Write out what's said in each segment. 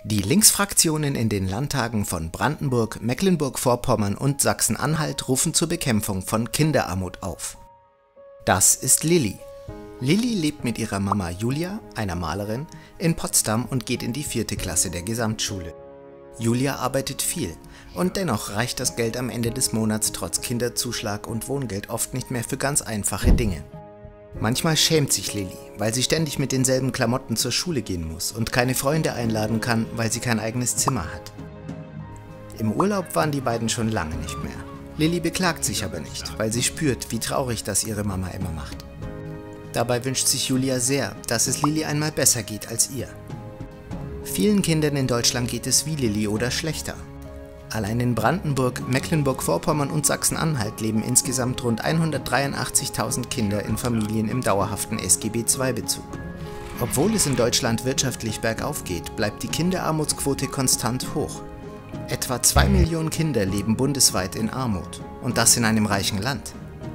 Die Linksfraktionen in den Landtagen von Brandenburg, Mecklenburg-Vorpommern und Sachsen-Anhalt rufen zur Bekämpfung von Kinderarmut auf. Das ist Lilly. Lilly lebt mit ihrer Mama Julia, einer Malerin, in Potsdam und geht in die 4. Klasse der Gesamtschule. Julia arbeitet viel und dennoch reicht das Geld am Ende des Monats trotz Kinderzuschlag und Wohngeld oft nicht mehr für ganz einfache Dinge. Manchmal schämt sich Lilly, weil sie ständig mit denselben Klamotten zur Schule gehen muss und keine Freunde einladen kann, weil sie kein eigenes Zimmer hat. Im Urlaub waren die beiden schon lange nicht mehr. Lilly beklagt sich aber nicht, weil sie spürt, wie traurig das ihre Mama immer macht. Dabei wünscht sich Julia sehr, dass es Lilly einmal besser geht als ihr. Vielen Kindern in Deutschland geht es wie Lilly oder schlechter. Allein in Brandenburg, Mecklenburg-Vorpommern und Sachsen-Anhalt leben insgesamt rund 183.000 Kinder in Familien im dauerhaften SGB-II-Bezug. Obwohl es in Deutschland wirtschaftlich bergauf geht, bleibt die Kinderarmutsquote konstant hoch. Etwa 2 Millionen Kinder leben bundesweit in Armut, und das in einem reichen Land.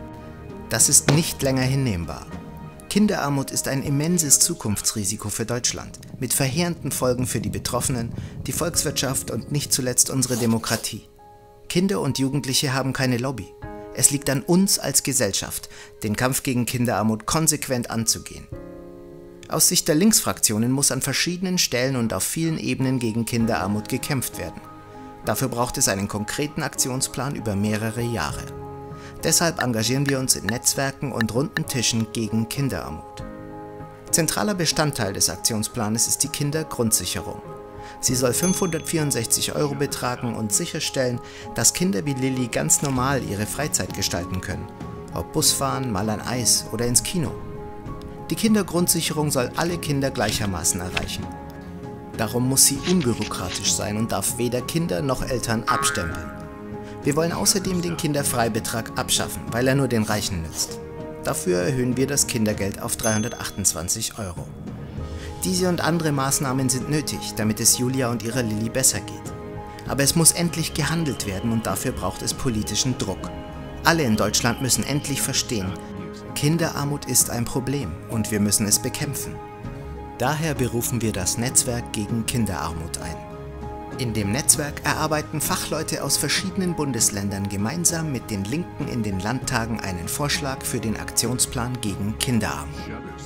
Das ist nicht länger hinnehmbar. Kinderarmut ist ein immenses Zukunftsrisiko für Deutschland, mit verheerenden Folgen für die Betroffenen, die Volkswirtschaft und nicht zuletzt unsere Demokratie. Kinder und Jugendliche haben keine Lobby. Es liegt an uns als Gesellschaft, den Kampf gegen Kinderarmut konsequent anzugehen. Aus Sicht der Linksfraktionen muss an verschiedenen Stellen und auf vielen Ebenen gegen Kinderarmut gekämpft werden. Dafür braucht es einen konkreten Aktionsplan über mehrere Jahre. Deshalb engagieren wir uns in Netzwerken und runden Tischen gegen Kinderarmut. Zentraler Bestandteil des Aktionsplanes ist die Kindergrundsicherung. Sie soll 564 € betragen und sicherstellen, dass Kinder wie Lilly ganz normal ihre Freizeit gestalten können, ob Busfahren, mal ein Eis oder ins Kino. Die Kindergrundsicherung soll alle Kinder gleichermaßen erreichen. Darum muss sie unbürokratisch sein und darf weder Kinder noch Eltern abstempeln. Wir wollen außerdem den Kinderfreibetrag abschaffen, weil er nur den Reichen nützt. Dafür erhöhen wir das Kindergeld auf 328 €. Diese und andere Maßnahmen sind nötig, damit es Julia und ihrer Lilly besser geht. Aber es muss endlich gehandelt werden und dafür braucht es politischen Druck. Alle in Deutschland müssen endlich verstehen, Kinderarmut ist ein Problem und wir müssen es bekämpfen. Daher berufen wir das Netzwerk gegen Kinderarmut ein. In dem Netzwerk erarbeiten Fachleute aus verschiedenen Bundesländern gemeinsam mit den Linken in den Landtagen einen Vorschlag für den Aktionsplan gegen Kinderarmut.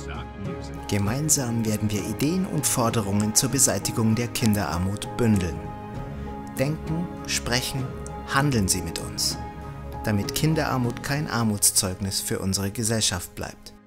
Gemeinsam werden wir Ideen und Forderungen zur Beseitigung der Kinderarmut bündeln. Denken, sprechen, handeln Sie mit uns, damit Kinderarmut kein Armutszeugnis für unsere Gesellschaft bleibt.